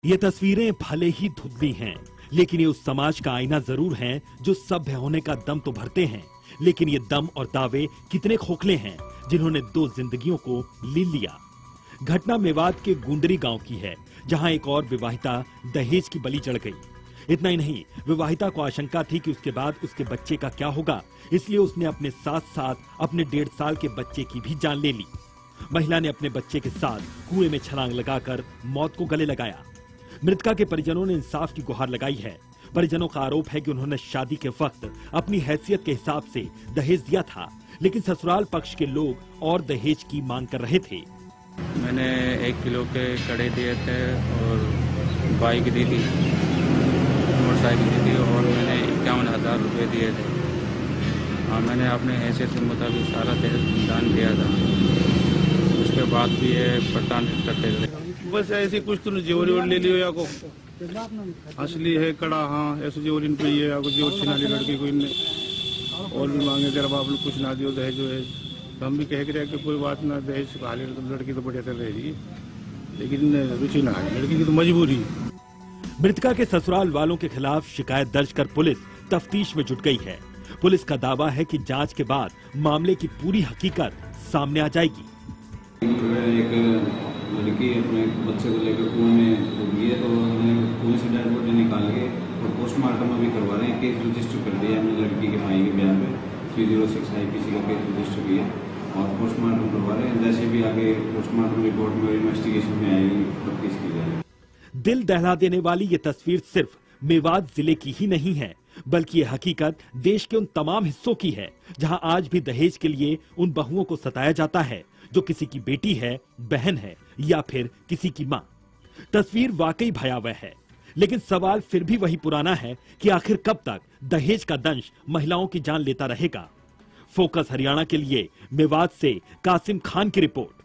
ये तस्वीरें भले ही धुंधली हैं, लेकिन ये उस समाज का आईना जरूर हैं जो सभ्य होने का दम तो भरते हैं, लेकिन ये दम और दावे कितने खोखले हैं जिन्होंने 2 जिंदगियों को ले लिया। घटना मेवात के गुंडरी गांव की है, जहां एक और विवाहिता दहेज की बलि चढ़ गई। इतना ही नहीं, विवाहिता को आशंका थी कि उसके बाद उसके बच्चे का क्या होगा, इसलिए उसने अपने साथ साथ अपने 1.5 साल के बच्चे की भी जान ले ली। महिला ने अपने बच्चे के साथ कुएं में छलांग लगाकर मौत को गले लगाया। मृतका के परिजनों ने इंसाफ की गुहार लगाई है। परिजनों का आरोप है कि उन्होंने शादी के वक्त अपनी हैसियत के हिसाब से दहेज दिया था, लेकिन ससुराल पक्ष के लोग और दहेज की मांग कर रहे थे। मैंने 1 किलो के कड़े दिए थे और बाइक दी थी, मोटरसाइकिल दी थी और मैंने 51,000 रुपये दिए थे। हाँ, मैंने अपने हैसियत के मुताबिक सारा दहेज दान दिया था। उसके बाद भी ये परेशान करते थे। बस ऐसी कुछ तो जेवरी और ले लियो या को असली है कड़ा, हाँ ऐसे जेवरी पे ये या को जेवर छिना ली लड़की को इनने और भी मांगे तेरा बाप लोग कुछ ना दियो दहेज जो है। हम भी कह रहे हैं कि कोई बात ना, दहेज खा ले तो लड़की तो बढ़िया चल रही है, लेकिन रुचि ना है लड़की की तो मजबूरी। मृतका के ससुराल वालों के खिलाफ शिकायत दर्ज कर पुलिस तफ्तीश में जुट गई है। पुलिस का दावा है कि जांच के बाद मामले की पूरी हकीकत सामने आ जाएगी। एक लड़की अपने बच्चे को लेकर कुएं में डूब गई है, तो उन्होंने कुएं से डेड बॉडी निकाल के और पोस्टमार्टम अभी करवा रहे हैं। केस रजिस्टर कर दिया हमने लड़की के भाई के बयान पे 306 IPC का केस रजिस्टर किया और पोस्टमार्टम करवा रहे हैं। जैसे भी आगे पोस्टमार्टम रिपोर्ट में इन्वेस्टिगेशन में आएगी तफ्तीश की जाएगी। दिल दहला देने वाली ये तस्वीर सिर्फ मेवात जिले की ही नहीं है, बल्कि ये हकीकत देश के उन तमाम हिस्सों की है जहां आज भी दहेज के लिए उन बहुओं को सताया जाता है जो किसी की बेटी है, बहन है या फिर किसी की मां। तस्वीर वाकई भयावह है, लेकिन सवाल फिर भी वही पुराना है कि आखिर कब तक दहेज का दंश महिलाओं की जान लेता रहेगा। फोकस हरियाणा के लिए मेवात से कासिम खान की रिपोर्ट।